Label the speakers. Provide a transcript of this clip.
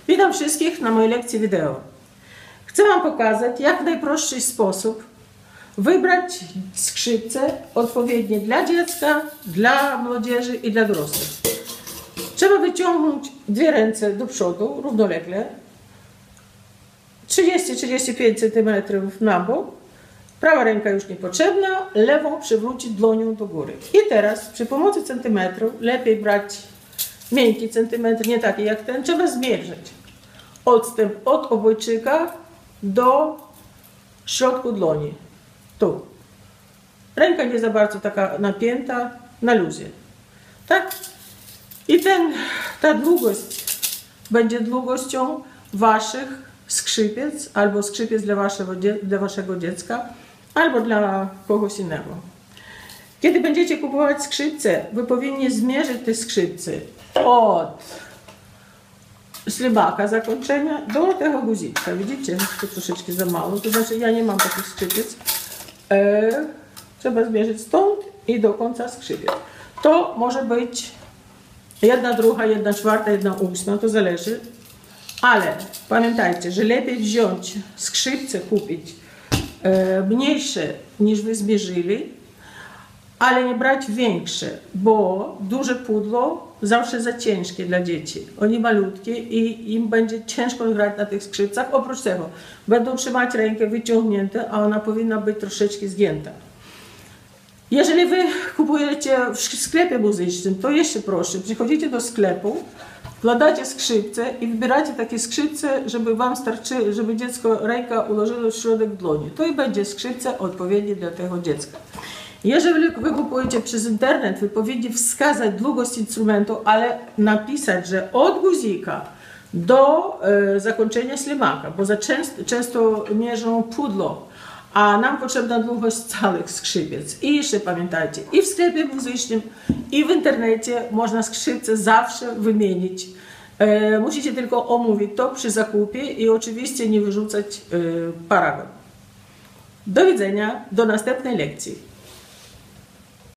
Speaker 1: Witam wszystkich na mojej lekcji wideo. Chcę Wam pokazać, jak w najprostszy sposób wybrać skrzypce odpowiednie dla dziecka, dla młodzieży i dla dorosłych. Trzeba wyciągnąć dwie ręce do przodu, równolegle, 30-35 cm na bok. Prawa ręka już niepotrzebna, lewą przywrócić dłonią do góry. I teraz przy pomocy centymetru, lepiej brać miękki centymetr, nie taki jak ten, trzeba zmierzyć odstęp od obojczyka do środku dłoni. Tu. Ręka nie za bardzo taka napięta, na luzie. Tak? I ta długość będzie długością Waszych skrzypiec, albo skrzypiec dla Waszego dziecka, albo dla kogoś innego. Kiedy będziecie kupować skrzypce, Wy powinni zmierzyć te skrzypce od ślimaka zakończenia do tego guziczka. Widzicie? To troszeczkę za mało, to znaczy ja nie mam takich skrzypiec. Trzeba zmierzyć stąd i do końca skrzypiec. To może być 1/2, 1/4, 1/8, to zależy. Ale pamiętajcie, że lepiej wziąć skrzypce, kupić mniejsze niż Wy zmierzyli, ale nie brać większe, bo duże pudło zawsze za ciężkie dla dzieci. Oni malutkie i im będzie ciężko grać na tych skrzypcach. Oprócz tego będą trzymać rękę wyciągnięte, a ona powinna być troszeczkę zgięta. Jeżeli Wy kupujecie w sklepie muzycznym, to jeszcze proszę, przychodzicie do sklepu, wkładacie skrzypce i wybieracie takie skrzypce, żeby Wam starczy, żeby dziecko ręka ułożyło w środek dłoni. To i będzie skrzypce odpowiednie dla tego dziecka. Jeżeli Wy kupujecie przez internet, Wy powinni wskazać długość instrumentu, ale napisać, że od guzika do zakończenia ślimaka, bo często mierzą pudło, a nam potrzebna długość całych skrzypiec. I jeszcze pamiętajcie, i w sklepie muzycznym, i w internecie można skrzypce zawsze wymienić. Musicie tylko omówić to przy zakupie i oczywiście nie wyrzucać paragon. Do widzenia, do następnej lekcji.